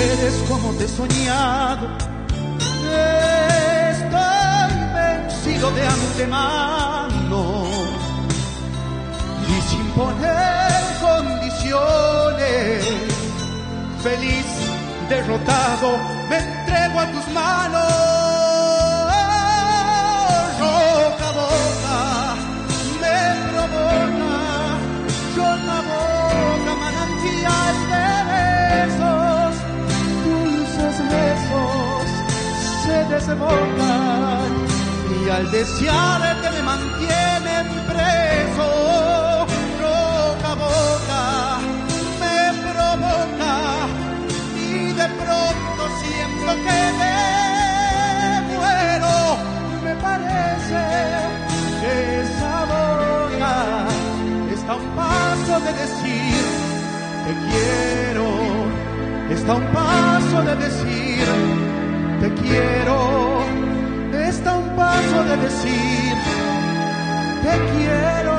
eres como te he soñado. Estoy vencido de antemano y sin poner condiciones, feliz, derrotado, me entrego a tus manos. Roca boca, me provoca, roca boca, manantial de besos, dulces besos se desbocan y al desearte me mantienen preso. Roca boca, me provoca y de pronto siento que me muero. Me parece que esa boca está a un paso de decir te quiero, está a un paso de decir te quiero, está a un paso de decir te quiero.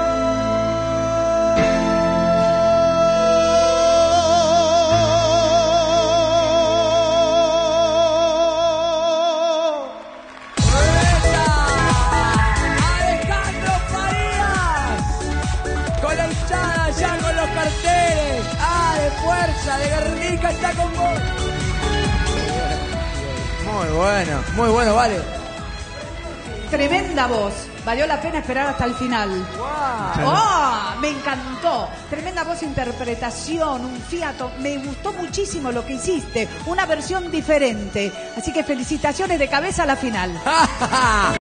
Ya con los carteles, de fuerza, de Guernica está con vos. Muy bueno, vale. Tremenda voz, valió la pena esperar hasta el final. Wow. ¡Oh! Me encantó, tremenda voz, interpretación, un fiato, me gustó muchísimo lo que hiciste, una versión diferente, así que felicitaciones de cabeza a la final.